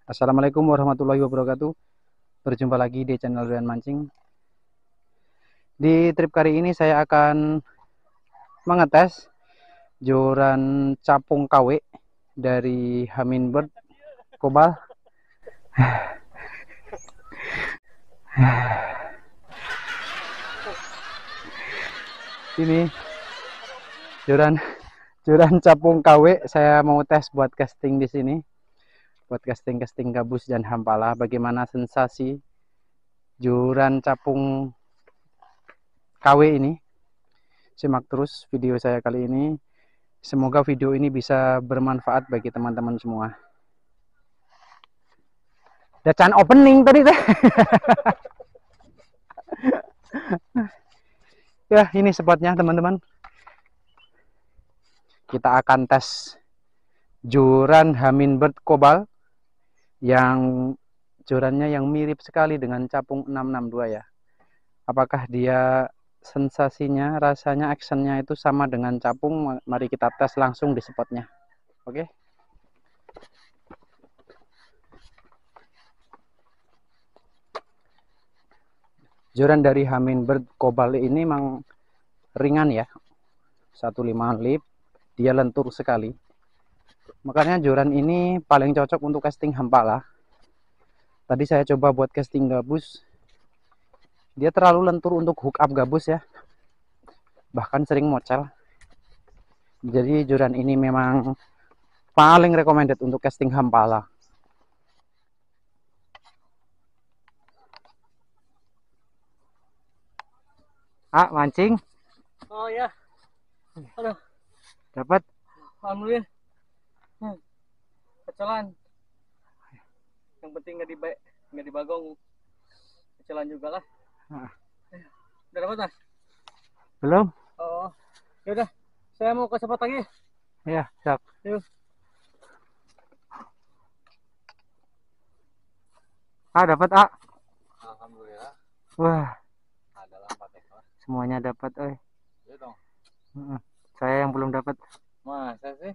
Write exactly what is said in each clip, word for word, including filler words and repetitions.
Assalamualaikum warahmatullahi wabarakatuh. Berjumpa lagi di channel Rian Mancing. Di trip kali ini saya akan mengetes joran capung K W dari Humminbird Cobalt. Ini joran joran capung K W saya mau tes buat casting di sini. Buat casting-casting gabus dan hampala, bagaimana sensasi joran capung K W ini. Simak terus video saya kali ini. Semoga video ini bisa bermanfaat bagi teman-teman semua. Dacan opening tadi teh. Ya, ini spotnya teman-teman. Kita akan tes joran Humminbird Cobalt yang jorannya yang mirip sekali dengan capung enam enam dua ya. Apakah dia sensasinya, rasanya, actionnya itu sama dengan capung? Mari kita tes langsung di spotnya. Oke. Joran dari Humminbird Cobalt ini memang ringan ya, satu koma lima lip, dia lentur sekali. Makanya joran ini paling cocok untuk casting hampala. Tadi saya coba buat casting gabus, dia terlalu lentur untuk hook up gabus ya, bahkan sering mocel. Jadi joran ini memang paling recommended untuk casting hampala. Ah, mancing. Oh ya, aduh, Dapat. alhamdulillah. Hmm, kecelan. Yang penting nggak di nggak dibagong. Kecelan juga lah. Nah. Udah dapat mas? Belum. Oh, ya udah. Saya mau ke spot lagi. Ya, siap. Yuk. Ah, dapat ah. Alhamdulillah. Wah. Adalah empat ekor. Semuanya dapat, eh. Iya dong. Uh-uh. Saya yang belum dapat. Masa sih?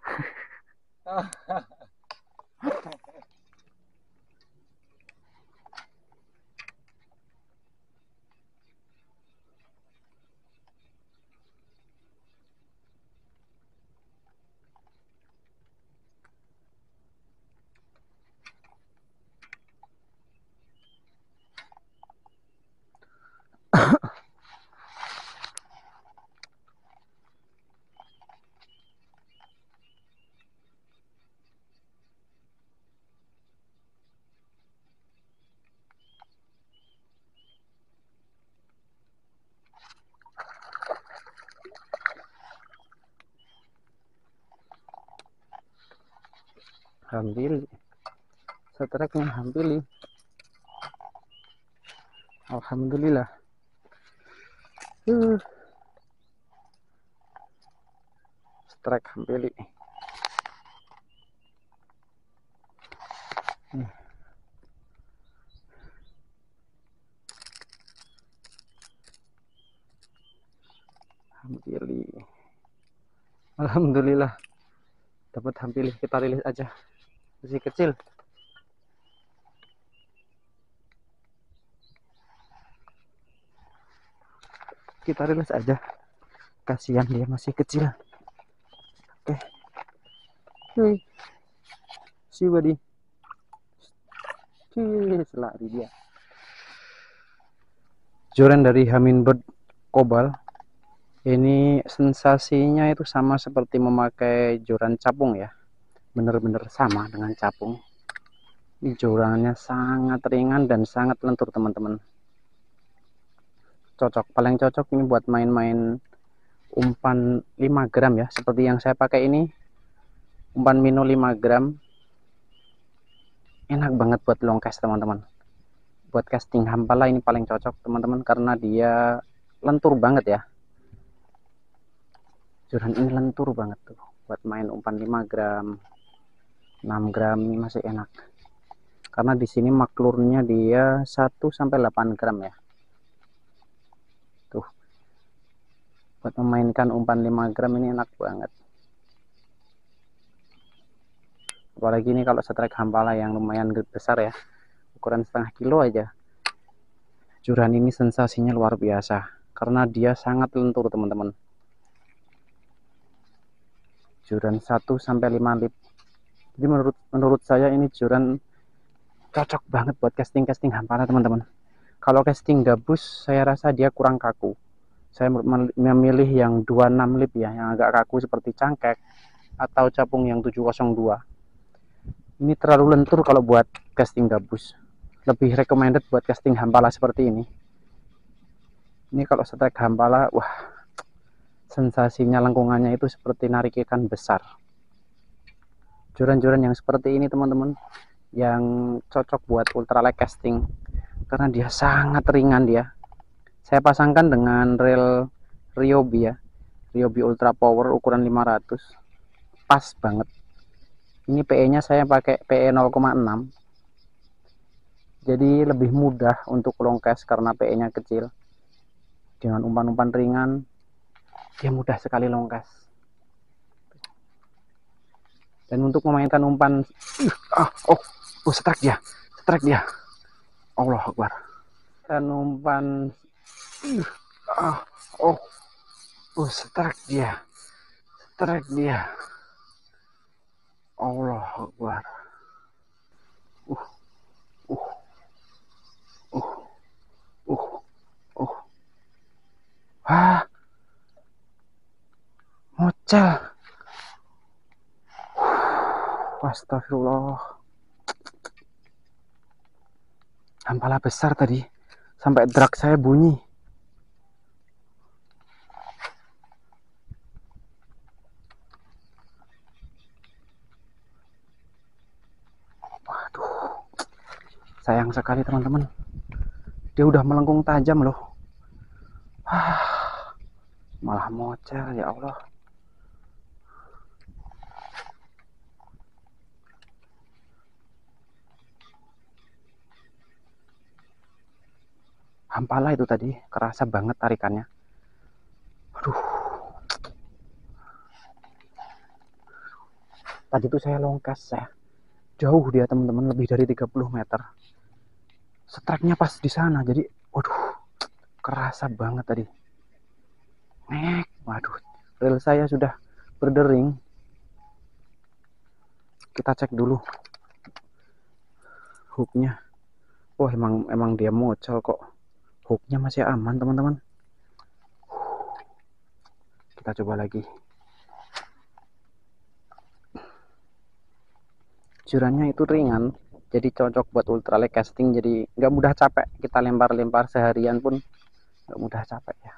Hampir. Setreknya hampir. Alhamdulillah. Uh. Strike hampir. Hmm. Hampir. Alhamdulillah. Dapat hampir, kita rilis aja. Masih kecil. Kita rilis aja. Kasihan dia masih kecil. Oke. Okay. Si buddy. Selari dia. Joran dari Humminbird Cobalt. Ini sensasinya itu sama seperti memakai joran capung ya. Bener-bener sama dengan capung. Ini jorannya sangat ringan dan sangat lentur teman-teman. Cocok, paling cocok ini buat main-main umpan lima gram ya, seperti yang saya pakai ini. Umpan minnow lima gram. Enak banget buat long cast teman-teman. Buat casting hampala ini paling cocok teman-teman, karena dia lentur banget ya. Joran ini lentur banget tuh buat main umpan lima gram, enam gram ini masih enak. Karena di sini maklurnya dia satu sampai delapan gram ya. Tuh. Buat memainkan umpan lima gram ini enak banget. Apalagi ini kalau strike hampala yang lumayan besar ya, ukuran setengah kilo aja. Joran ini sensasinya luar biasa karena dia sangat lentur teman-teman. Joran satu sampai lima lip. Jadi menurut menurut saya ini joran cocok banget buat casting-casting hampala teman-teman. Kalau casting gabus saya rasa dia kurang kaku. Saya memilih yang dua puluh enam lip ya, yang agak kaku seperti cangkek atau capung yang tujuh nol dua. Ini terlalu lentur kalau buat casting gabus. Lebih recommended buat casting hampala seperti ini. Ini kalau strike hampala, wah, sensasinya lengkungannya itu seperti narik ikan besar. Joran-joran yang seperti ini teman-teman, yang cocok buat ultralight casting karena dia sangat ringan dia. Saya pasangkan dengan reel Ryobi ya, Ryobi Ultra Power ukuran lima ratus, pas banget. Ini P E nya saya pakai P E nol koma enam, jadi lebih mudah untuk long cast karena P E nya kecil. Dengan umpan-umpan ringan dia mudah sekali long cast. Dan untuk memainkan umpan, uh, ah, oh, oh, strike dia, strike dia, Allah Akbar. Dan umpan, uh, ah, oh, oh, strike dia, strike dia, Allah Akbar. Uh, uh, uh, uh, uh, ah, mocel. Astagfirullah. Hampala besar tadi, sampai drag saya bunyi. Waduh, sayang sekali teman-teman. Dia udah melengkung tajam loh. Ah, malah mocel, ya Allah. Hampala itu tadi kerasa banget tarikannya. Aduh. Tadi tuh saya longkas ya. Jauh dia teman-teman, lebih dari tiga puluh meter. Strike-nya pas di sana. Jadi, waduh, kerasa banget tadi. Nek, waduh. Reel saya sudah berdering. Kita cek dulu hooknya. Wah, emang emang dia mocel kok. Hooknya masih aman teman-teman. Kita coba lagi. Jorannya itu ringan, jadi cocok buat ultralight casting. Jadi nggak mudah capek. Kita lempar-lempar seharian pun nggak mudah capek ya.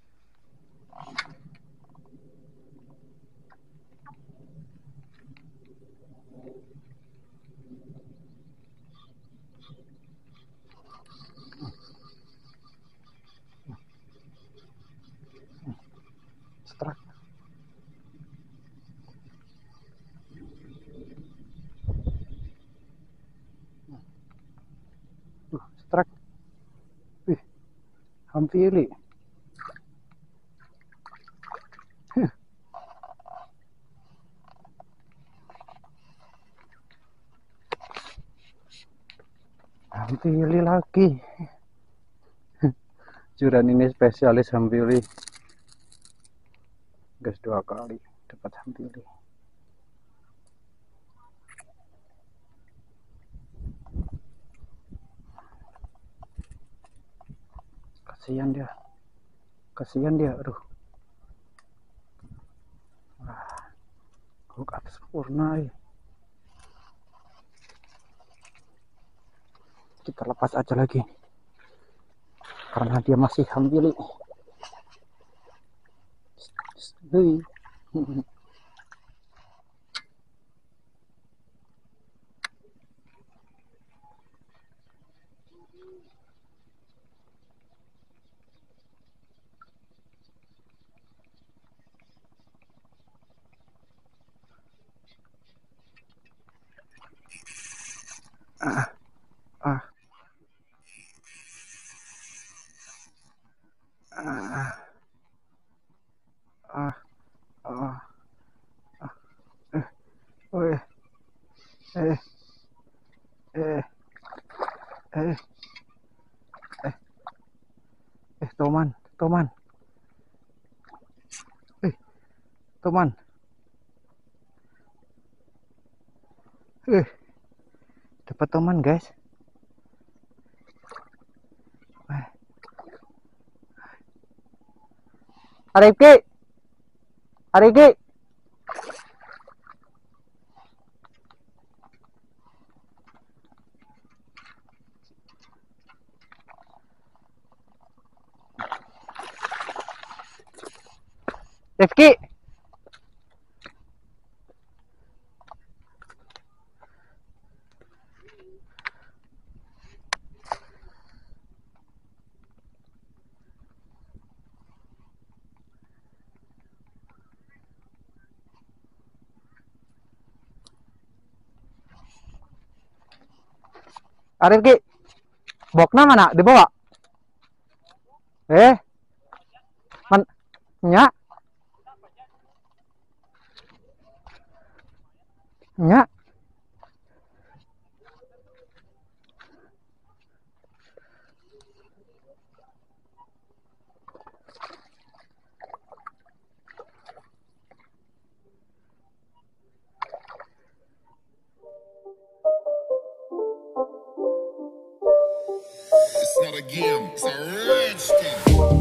Strike. Uh, strike. Wih, hampiri. Huh. Hampiri lagi. Joran ini spesialis hampiri. Gas dua kali dapat hampiri. Kasihan dia. Kasihan dia, aduh. Wah, hook up sempurna ya. Kita lepas aja lagi karena dia masih hampiri. Hei. Ah, ah, ah, ah, ah, ah. Eh, oh, eh. Eh, eh, eh, eh, Toman, Toman, eh, Toman, eh, dapat Toman guys. Eh. Arifki, Arifki, Rifki, Arifki, bokna mana? Dibawa? Eh, man, nya, nya. It's not a game, it's a rich thing.